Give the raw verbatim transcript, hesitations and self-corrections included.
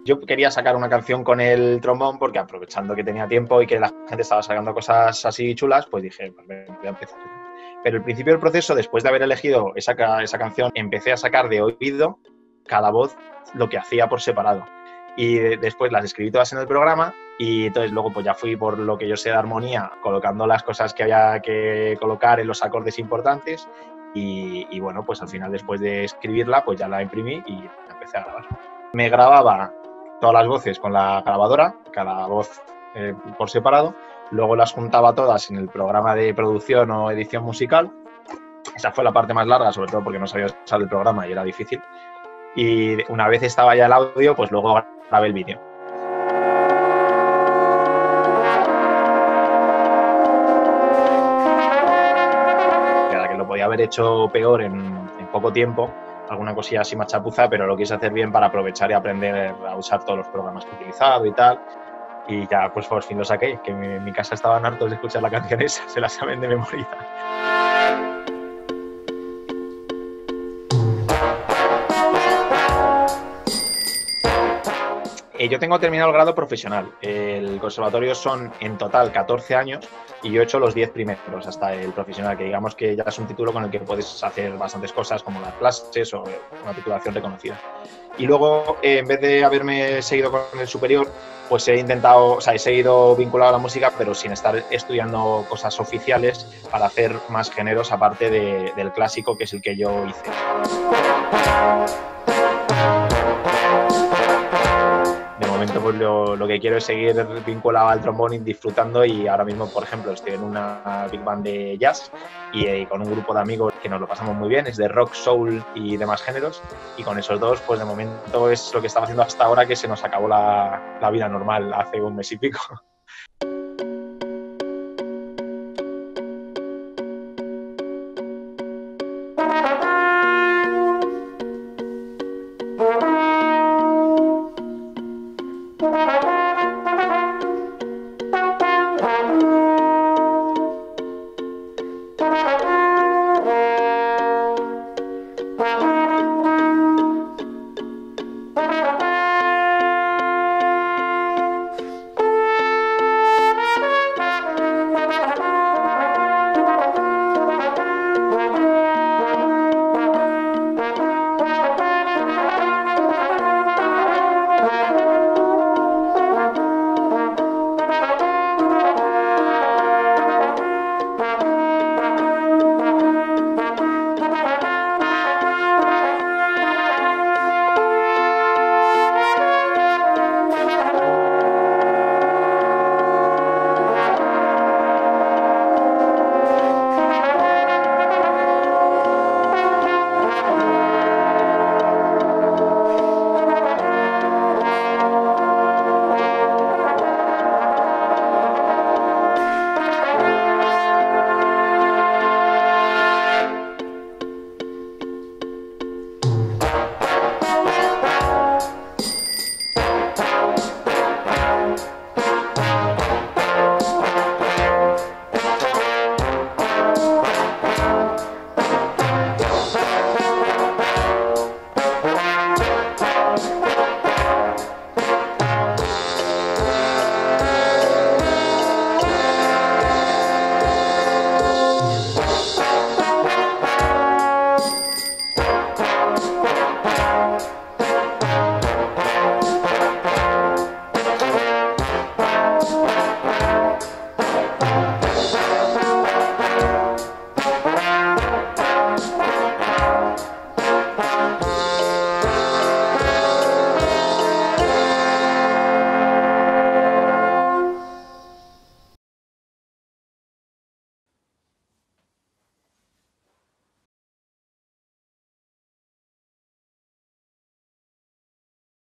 Yo quería sacar una canción con el trombón porque aprovechando que tenía tiempo y que la gente estaba sacando cosas así chulas, pues dije, pues voy a empezar. Pero al principio del proceso, después de haber elegido esa, esa canción, empecé a sacar de oído cada voz lo que hacía por separado. Y después las escribí todas en el programa y entonces luego pues ya fui por lo que yo sé de armonía, colocando las cosas que había que colocar en los acordes importantes y, y bueno, pues al final después de escribirla pues ya la imprimí y la empecé a grabar. Me grababa todas las voces con la grabadora, cada voz eh, por separado, luego las juntaba todas en el programa de producción o edición musical. Esa fue la parte más larga, sobre todo porque no sabía usar el programa y era difícil. Y una vez estaba ya el audio, pues luego grabé el vídeo. Que lo podía haber hecho peor en, en poco tiempo, alguna cosilla así más chapuza, pero lo quise hacer bien para aprovechar y aprender a usar todos los programas que he utilizado y tal. Y ya, pues por fin lo saqué, que en mi casa estaban hartos de escuchar la canción esa, se la saben de memoria. Yo tengo terminado el grado profesional. El conservatorio son en total catorce años y yo he hecho los diez primeros hasta el profesional, que digamos que ya es un título con el que puedes hacer bastantes cosas como las clases o una titulación reconocida. Y luego, eh, en vez de haberme seguido con el superior, pues he intentado, o sea, he seguido vinculado a la música, pero sin estar estudiando cosas oficiales para hacer más géneros aparte de, del clásico, que es el que yo hice. Pues lo, lo que quiero es seguir vinculado al trombón y disfrutando, y ahora mismo, por ejemplo, estoy en una big band de jazz y, y con un grupo de amigos que nos lo pasamos muy bien, es de rock, soul y demás géneros, y con esos dos, pues de momento es lo que estaba haciendo hasta ahora, que se nos acabó la, la vida normal hace un mes y pico.